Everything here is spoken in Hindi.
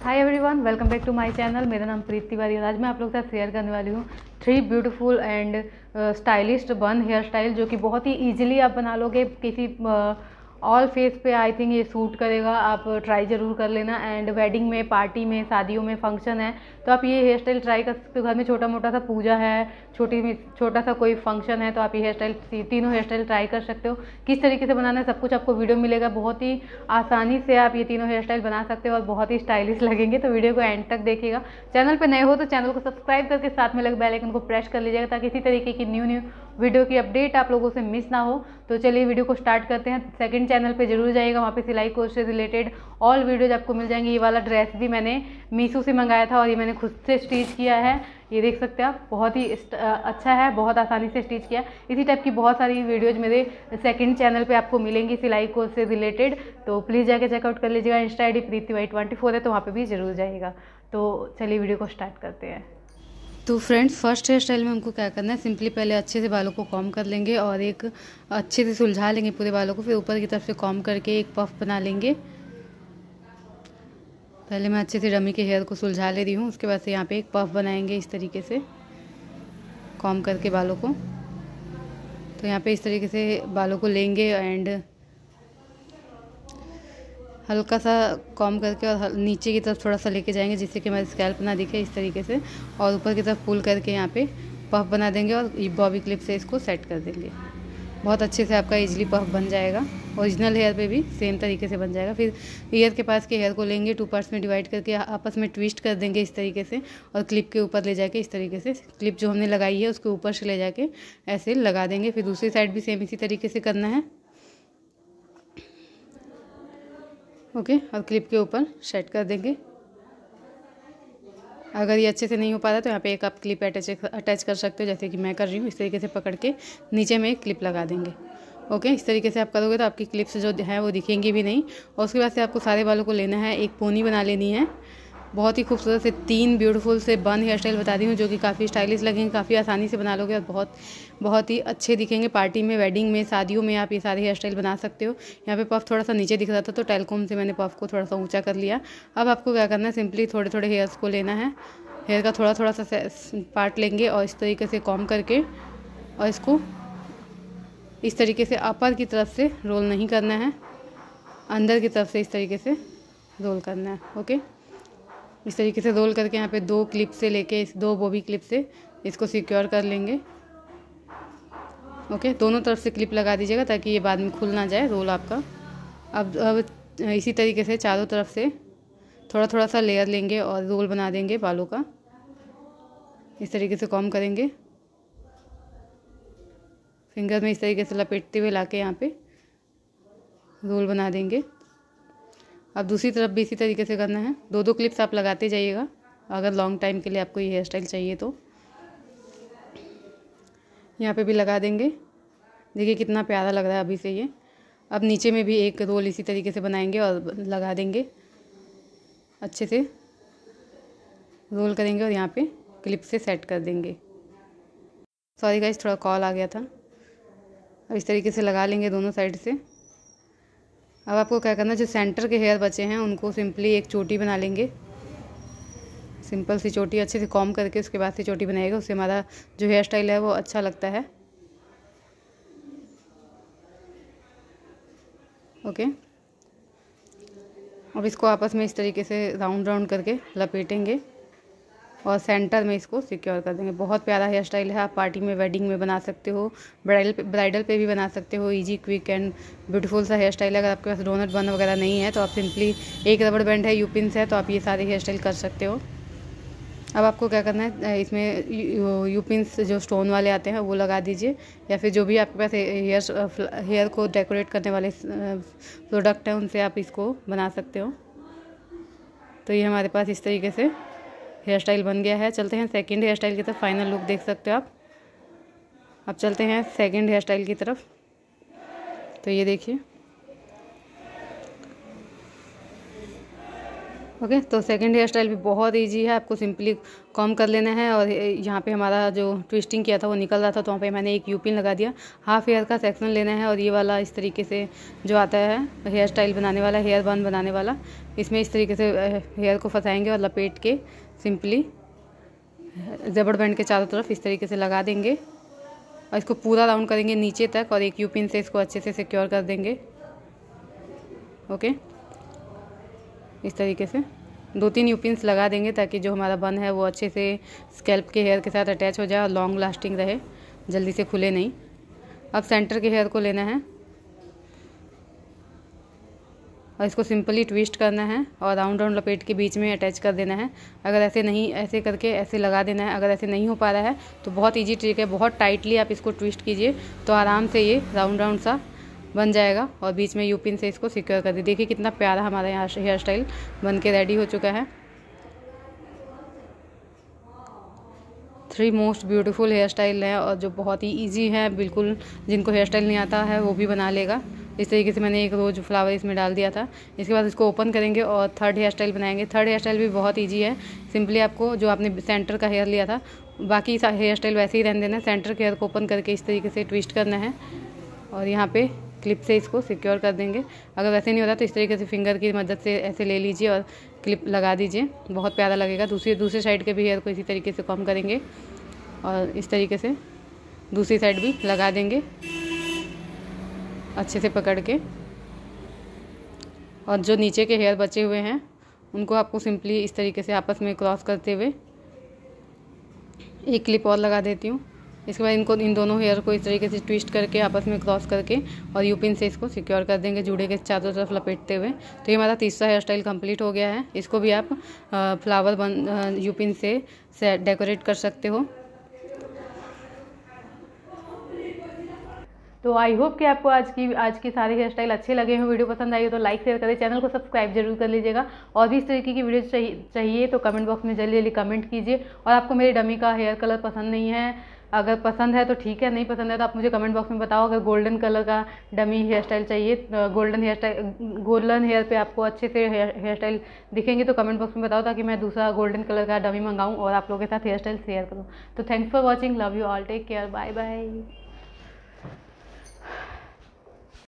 Hi everyone, welcome back to my channel. मेरा नाम प्रीति तिवारी और आज मैं आप लोगों के साथ शेयर करने वाली हूँ 3 beautiful and stylist bun hair style जो कि बहुत ही इजीली आप बना लोगे। किसी ऑल फेस पे आई थिंक ये सूट करेगा। आप ट्राई ज़रूर कर लेना। एंड वेडिंग में, पार्टी में, शादियों में, फंक्शन है तो आप ये हेयर स्टाइल ट्राई कर सकते हो। घर में छोटा मोटा सा पूजा है, छोटा सा कोई फंक्शन है तो आप ये हेयर स्टाइल, तीनों हेयर स्टाइल ट्राई कर सकते हो। किस तरीके से बनाना है सब कुछ आपको वीडियो मिलेगा। बहुत ही आसानी से आप ये तीनों हेयर स्टाइल बना सकते हो और बहुत ही स्टाइलिश लगेंगे। तो वीडियो को एंड तक देखिएगा। चैनल पे नए हो तो चैनल को सब्सक्राइब करके साथ में लगे बेल आइकन को प्रेस कर लीजिएगा ताकि इसी तरीके की न्यू वीडियो की अपडेट आप लोगों से मिस ना हो। तो चलिए वीडियो को स्टार्ट करते हैं। सेकंड चैनल पे जरूर जाइएगा, वहाँ पे सिलाई कोर्स से रिलेटेड ऑल वीडियोज आपको मिल जाएंगे। ये वाला ड्रेस भी मैंने मीशो से मंगाया था और ये मैंने खुद से स्टिच किया है। ये देख सकते हैं आप, बहुत ही अच्छा है, बहुत आसानी से स्टिच किया। इसी टाइप की बहुत सारी वीडियोज मेरे सेकंड चैनल पे आपको मिलेंगी सिलाई कोर्स से रिलेटेड, तो प्लीज़ जाके चेकआउट कर लीजिएगा। इंस्टा ID PreetiTiwari24 है तो वहाँ पे भी ज़रूर जाइएगा। तो चलिए वीडियो को स्टार्ट करते हैं। तो फ्रेंड्स, फर्स्ट हेयर स्टाइल में हमको क्या करना है, सिंपली पहले अच्छे से बालों को कॉम्ब कर लेंगे और एक अच्छे से सुलझा लेंगे पूरे बालों को। फिर ऊपर की तरफ से कॉम्ब करके एक पफ बना लेंगे। पहले मैं अच्छे से डमी के हेयर को सुलझा ले रही हूँ, उसके बाद से यहाँ पे एक पफ बनाएंगे इस तरीके से कॉम्ब करके बालों को। तो यहाँ पे इस तरीके से बालों को लेंगे एंड हल्का सा कॉम्ब करके और नीचे की तरफ थोड़ा सा लेके जाएंगे जिससे कि हमारी स्कैल्प ना दिखे इस तरीके से, और ऊपर की तरफ पुल करके यहाँ पे पफ बना देंगे और बॉबी क्लिप से इसको सेट कर देंगे। बहुत अच्छे से आपका इजीली पफ बन जाएगा। ओरिजिनल हेयर पे भी सेम तरीके से बन जाएगा। फिर ईयर के पास के हेयर को लेंगे, 2 पार्ट्स में डिवाइड करके आपस में ट्विस्ट कर देंगे इस तरीके से, और क्लिप के ऊपर ले जाके इस तरीके से क्लिप जो हमने लगाई है उसके ऊपर से ले जाके ऐसे लगा देंगे। फिर दूसरी साइड भी सेम इसी तरीके से करना है। ओके, और क्लिप के ऊपर सेट कर देंगे। अगर ये अच्छे से नहीं हो पा रहा तो यहाँ पे एक आप क्लिप अटैच कर सकते हो, जैसे कि मैं कर रही हूँ। इस तरीके से पकड़ के नीचे में एक क्लिप लगा देंगे। ओके, इस तरीके से आप करोगे तो आपकी क्लिप्स जो है वो दिखेंगी भी नहीं। और उसके बाद से आपको सारे बालों को लेना है, एक पोनी बना लेनी है। बहुत ही खूबसूरत से 3 ब्यूटीफुल से बन हेयर स्टाइल बता दी हूँ जो कि काफ़ी स्टाइलिश लगेंगे, काफ़ी आसानी से बना लोगे और बहुत ही अच्छे दिखेंगे। पार्टी में, वेडिंग में, शादियों में आप ये सारे हेयर स्टाइल बना सकते हो। यहाँ पे पफ थोड़ा सा नीचे दिख रहा था तो टेलकॉम से मैंने पफ को थोड़ा सा ऊंचा कर लिया। अब आपको क्या करना है, सिंपली थोड़े थोड़े हेयर्स को लेना है। हेयर का थोड़ा थोड़ा सा पार्ट लेंगे और इस तरीके से कॉम्ब करके और इसको इस तरीके से अपर की तरफ से रोल नहीं करना है, अंदर की तरफ से इस तरीके से रोल करना है। ओके, इस तरीके से रोल करके यहाँ पे 2 क्लिप से लेके इस 2 बॉबी क्लिप से इसको सिक्योर कर लेंगे। ओके, दोनों तरफ से क्लिप लगा दीजिएगा ताकि ये बाद में खुल ना जाए रोल आपका। अब इसी तरीके से चारों तरफ से थोड़ा थोड़ा सा लेयर लेंगे और रोल बना देंगे बालों का। इस तरीके से कॉम्ब करेंगे, फिंगर में इस तरीके से लपेटते हुए लाके यहाँ पे रोल बना देंगे। अब दूसरी तरफ भी इसी तरीके से करना है। 2-2 क्लिप्स आप लगाते जाइएगा अगर लॉन्ग टाइम के लिए आपको ये हेयर स्टाइल चाहिए तो। यहाँ पे भी लगा देंगे। देखिए कितना प्यारा लग रहा है अभी से ये। अब नीचे में भी एक रोल इसी तरीके से बनाएंगे और लगा देंगे, अच्छे से रोल करेंगे और यहाँ पे क्लिप से सेट कर देंगे। सॉरी गाइस, थोड़ा कॉल आ गया था। अब इस तरीके से लगा लेंगे दोनों साइड से। अब आपको क्या करना है, जो सेंटर के हेयर बचे हैं उनको सिंपली एक चोटी बना लेंगे। सिंपल सी चोटी अच्छे से कॉम्ब करके उसके बाद से चोटी बनाएगा, उससे हमारा जो हेयर स्टाइल है वो अच्छा लगता है। ओके, अब इसको आपस में इस तरीके से राउंड राउंड करके लपेटेंगे और सेंटर में इसको सिक्योर कर देंगे। बहुत प्यारा हेयर स्टाइल है। आप पार्टी में, वेडिंग में बना सकते हो, ब्राइडल पे भी बना सकते हो। इजी, क्विक एंड ब्यूटीफुल सा हेयर स्टाइल है। अगर आपके पास डोनट बन वगैरह नहीं है तो आप सिंपली एक रबड़ बैंड है, यूपिन्स है, तो आप ये सारे हेयर स्टाइल कर सकते हो। अब आपको क्या करना है, इसमें यूपिन्स जो स्टोन वाले आते हैं वो लगा दीजिए, या फिर जो भी आपके पास हेयर को डेकोरेट करने वाले प्रोडक्ट हैं उनसे आप इसको बना सकते हो। तो ये हमारे पास इस तरीके से हेयर स्टाइल बन गया है। चलते हैं सेकंड हेयर स्टाइल की तरफ। फाइनल लुक देख सकते हो आप। अब चलते हैं सेकंड हेयर स्टाइल की तरफ। तो ये देखिए। ओके। तो सेकंड हेयर स्टाइल भी बहुत इजी है, आपको सिंपली कॉम कर लेना है और यहाँ पे हमारा जो ट्विस्टिंग किया था वो निकल रहा था, तो वहाँ पे मैंने एक यूपिन लगा दिया। हाफ हेयर का सेक्शन लेना है और ये वाला इस तरीके से जो आता है हेयर स्टाइल बनाने वाला, हेयर बन बनाने वाला, इसमें इस तरीके से हेयर को फंसाएंगे और लपेट के सिंपली रबड़ बैंड के चारों तरफ इस तरीके से लगा देंगे और इसको पूरा राउंड करेंगे नीचे तक और एक यूपिन से इसको अच्छे से सिक्योर कर देंगे। ओके, इस तरीके से 2-3 यूपिन्स लगा देंगे ताकि जो हमारा बन है वो अच्छे से स्कैल्प के हेयर के साथ अटैच हो जाए और लॉन्ग लास्टिंग रहे, जल्दी से खुले नहीं। अब सेंटर के हेयर को लेना है और इसको सिंपली ट्विस्ट करना है और राउंड राउंड लपेट के बीच में अटैच कर देना है। अगर ऐसे नहीं, ऐसे करके ऐसे लगा देना है। अगर ऐसे नहीं हो पा रहा है तो बहुत ईजी ट्रिक है, बहुत टाइटली आप इसको ट्विस्ट कीजिए तो आराम से ये राउंड राउंड सा बन जाएगा और बीच में यूपिन से इसको सिक्योर कर दिए। देखिए कितना प्यारा हमारा यहाँ हेयर स्टाइल बन के रेडी हो चुका है। 3 मोस्ट ब्यूटीफुल हेयर स्टाइल है और जो बहुत ही इजी है, बिल्कुल जिनको हेयर स्टाइल नहीं आता है वो भी बना लेगा। इस तरीके से मैंने एक रोज फ्लावर इसमें डाल दिया था। इसके बाद इसको ओपन करेंगे और थर्ड हेयर स्टाइल बनाएंगे। थर्ड हेयर स्टाइल भी बहुत ईजी है, सिंपली आपको जो आपने सेंटर का हेयर लिया था, बाकी हेयर स्टाइल वैसे ही रहने देना है। सेंटर के हेयर को ओपन करके इस तरीके से ट्विस्ट करना है और यहाँ पे क्लिप से इसको सिक्योर कर देंगे। अगर वैसे नहीं होता तो इस तरीके से फिंगर की मदद से ऐसे ले लीजिए और क्लिप लगा दीजिए, बहुत प्यारा लगेगा। दूसरे साइड के भी हेयर को इसी तरीके से कॉम करेंगे और इस तरीके से दूसरी साइड भी लगा देंगे अच्छे से पकड़ के। और जो नीचे के हेयर बचे हुए हैं उनको आपको सिंपली इस तरीके से आपस में क्रॉस करते हुए एक क्लिप और लगा देती हूँ। इसके बाद इनको, इन दोनों हेयर को इस तरीके से ट्विस्ट करके आपस में क्रॉस करके और यूपिन से इसको सिक्योर कर देंगे, जूड़े के चारों तरफ लपेटते हुए। तो ये हमारा तीसरा हेयर स्टाइल कंप्लीट हो गया है। इसको भी आप फ्लावर यूपिन से डेकोरेट कर सकते हो। तो आई होप कि आपको आज की सारे हेयर स्टाइल अच्छे लगे हों। वीडियो पसंद आई हो तो लाइक शेयर करें, चैनल को सब्सक्राइब जरूर कर लीजिएगा। और भी इस तरीके की वीडियो चाहिए तो कमेंट बॉक्स में जल्दी जल्दी कमेंट कीजिए। और आपको मेरी डमी का हेयर कलर पसंद नहीं है, अगर पसंद है तो ठीक है, नहीं पसंद है तो आप मुझे कमेंट बॉक्स में बताओ। अगर गोल्डन कलर का डमी हेयर स्टाइल चाहिए, गोल्डन हेयर पे आपको अच्छे से हेयर स्टाइल दिखेंगे तो कमेंट बॉक्स में बताओ, ताकि मैं दूसरा गोल्डन कलर का डमी मंगाऊँ और आप लोगों के साथ हेयर स्टाइल शेयर करूँ। तो thanks for watching, love you all, take care, bye bye.